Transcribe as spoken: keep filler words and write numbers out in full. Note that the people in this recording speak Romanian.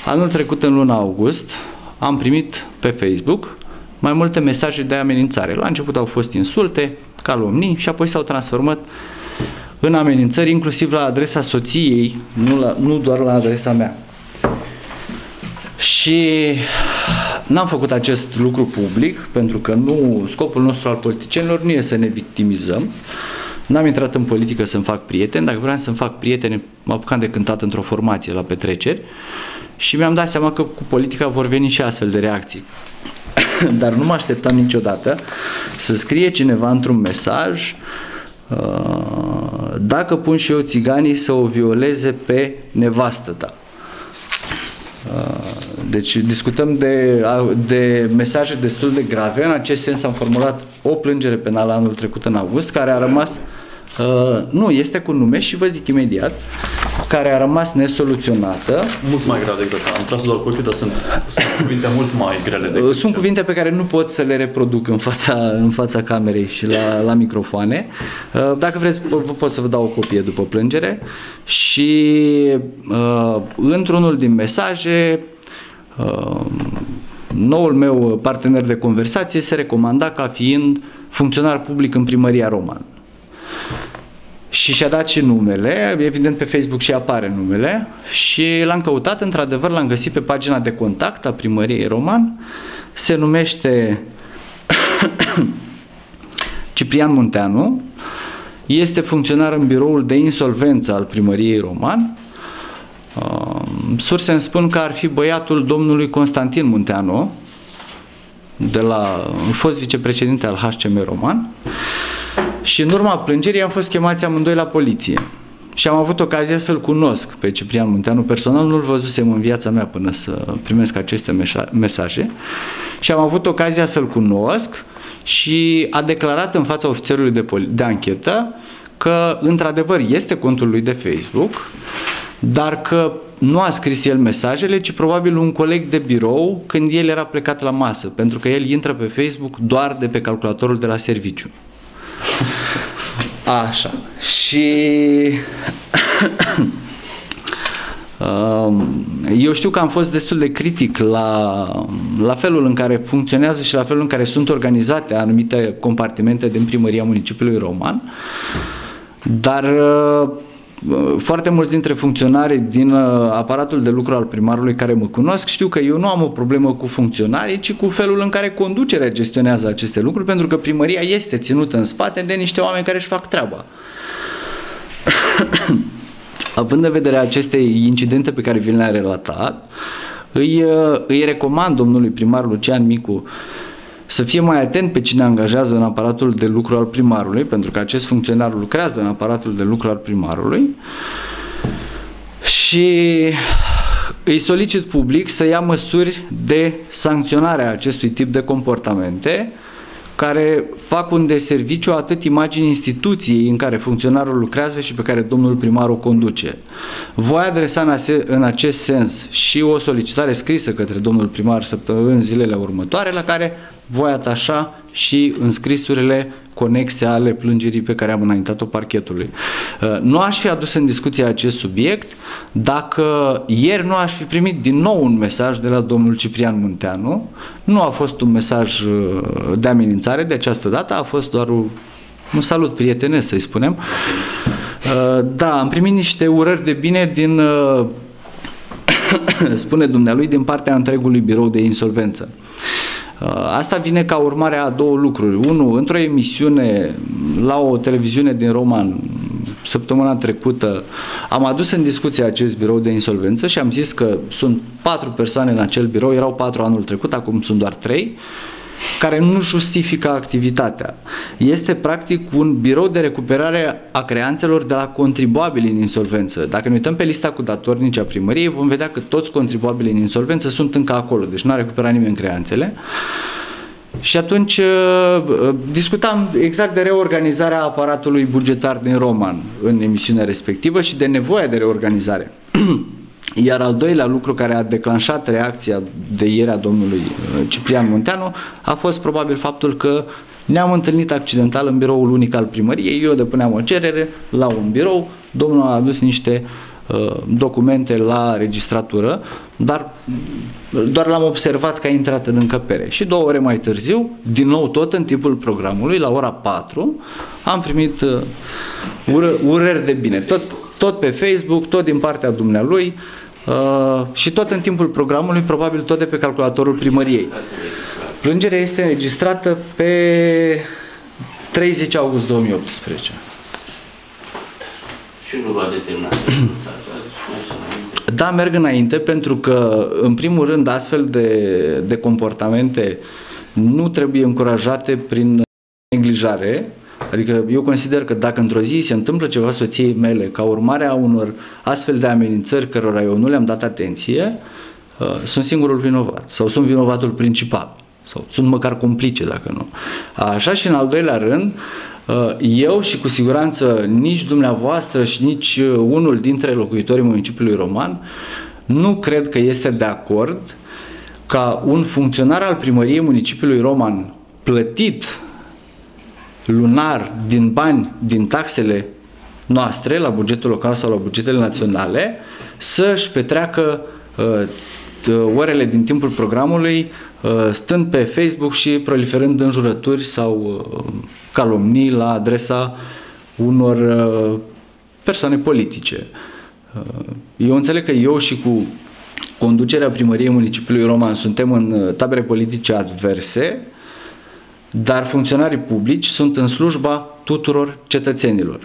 Anul trecut, în luna august, am primit pe Facebook mai multe mesaje de amenințare. La început au fost insulte, calomnii și apoi s-au transformat în amenințări, inclusiv la adresa soției, nu, la, nu doar la adresa mea. Și n-am făcut acest lucru public, pentru că nu, scopul nostru al politicienilor nu e să ne victimizăm. N-am intrat în politică să-mi fac prieteni. Dacă vreau să-mi fac prieteni, mă apucam de cântat într-o formație la petreceri și mi-am dat seama că cu politica vor veni și astfel de reacții. Dar nu mă așteptam niciodată să scrie cineva într-un mesaj: dacă pun și eu țiganii să o violeze pe nevastă ta. Deci discutăm de, de mesaje destul de grave. În acest sens am formulat o plângere penală anul trecut în august, care a rămas, uh, nu, este cu nume și vă zic imediat, care a rămas nesoluționată. Mult mai grea decât asta. Am tras doar cu ochii, dar sunt, sunt cuvinte mult mai grele decât Sunt cuvinte pe care nu pot să le reproduc în fața, în fața camerei și la, la microfoane. Uh, dacă vreți, pot să vă dau o copie după plângere. Și uh, într-unul din mesaje, uh, noul meu partener de conversație se recomanda ca fiind funcționar public în Primăria Roman. Și și-a dat și numele, evident pe Facebook și apare numele, și l-am căutat, într-adevăr l-am găsit pe pagina de contact a Primăriei Roman, se numește Ciprian Munteanu, este funcționar în biroul de insolvență al Primăriei Roman. Surse îmi spun că ar fi băiatul domnului Constantin Munteanu, de la fost vicepreședinte al H C M Roman. Și în urma plângerii am fost chemați amândoi la poliție. Și am avut ocazia să-l cunosc pe Ciprian Munteanu personal, nu-l văzusem în viața mea până să primesc aceste mesaje. Și am avut ocazia să-l cunosc și a declarat în fața ofițerului de, de anchetă că într-adevăr este contul lui de Facebook, dar că nu a scris el mesajele, ci probabil un coleg de birou când el era plecat la masă, pentru că el intră pe Facebook doar de pe calculatorul de la serviciu. Așa. Și eu știu că am fost destul de critic la, la felul în care funcționează și la felul în care sunt organizate anumite compartimente din Primăria Municipiului Roman, dar foarte mulți dintre funcționarii din aparatul de lucru al primarului care mă cunosc știu că eu nu am o problemă cu funcționarii, ci cu felul în care conducerea gestionează aceste lucruri, pentru că primăria este ținută în spate de niște oameni care își fac treaba. Având în vedere aceste incidente pe care vi le-am relatat, îi, îi recomand domnului primar Lucian Micu să fie mai atent pe cine angajează în aparatul de lucru al primarului, pentru că acest funcționar lucrează în aparatul de lucru al primarului, și îi solicit public să ia măsuri de sancționare a acestui tip de comportamente care fac un deserviciu atât imaginii instituției în care funcționarul lucrează și pe care domnul primar o conduce. Voi adresa în acest sens și o solicitare scrisă către domnul primar săptămâni zilele următoare, la care voi atașa și înscrisurile conexe ale plângerii pe care am înaintat-o parchetului. Nu aș fi adus în discuție acest subiect dacă ieri nu aș fi primit din nou un mesaj de la domnul Ciprian Munteanu. Nu a fost un mesaj de amenințare de această dată, a fost doar un salut prietenesc, să-i spunem. Da, am primit niște urări de bine din, spune dumnealui, din partea întregului birou de insolvență. Asta vine ca urmare a două lucruri. Unu, într-o emisiune la o televiziune din Roman săptămâna trecută am adus în discuție acest birou de insolvență și am zis că sunt patru persoane în acel birou, erau patru anul trecut, acum sunt doar trei, care nu justifică activitatea. Este practic un birou de recuperare a creanțelor de la contribuabili în insolvență. Dacă ne uităm pe lista cu datornici a primăriei, vom vedea că toți contribuabilii în insolvență sunt încă acolo, deci nu a recuperat nimeni creanțele. Și atunci discutam exact de reorganizarea aparatului bugetar din Roman în emisiunea respectivă și de nevoia de reorganizare. Iar al doilea lucru care a declanșat reacția de ieri a domnului Ciprian Munteanu a fost probabil faptul că ne-am întâlnit accidental în biroul unic al primăriei. Eu depuneam o cerere la un birou, domnul a adus niște documente la registratură, dar doar l-am observat că a intrat în încăpere. Și două ore mai târziu, din nou tot în timpul programului, la ora patru, am primit ură, urări de bine. Tot, tot pe Facebook, tot din partea dumnealui uh, și tot în timpul programului, probabil tot de pe calculatorul primăriei. Plângerea este înregistrată pe treizeci august două mii optsprezece. Și nu va determina. Da, merg înainte pentru că, în primul rând, astfel de, de comportamente nu trebuie încurajate prin neglijare. Adică eu consider că dacă într-o zi se întâmplă ceva soției mele ca urmare a unor astfel de amenințări cărora eu nu le-am dat atenție, sunt singurul vinovat sau sunt vinovatul principal sau sunt măcar complice dacă nu. Așa, și în al doilea rând, eu și cu siguranță nici dumneavoastră și nici unul dintre locuitorii municipiului Roman nu cred că este de acord ca un funcționar al primăriei municipiului Roman, plătit lunar din bani, din taxele noastre la bugetul local sau la bugetele naționale, să-și petreacă uh, orele din timpul programului uh, stând pe Facebook și proliferând înjurături sau uh, calomnii la adresa unor uh, persoane politice. Uh, eu înțeleg că eu și cu conducerea primăriei municipiului Roman suntem în tabere politice adverse, dar funcționarii publici sunt în slujba tuturor cetățenilor.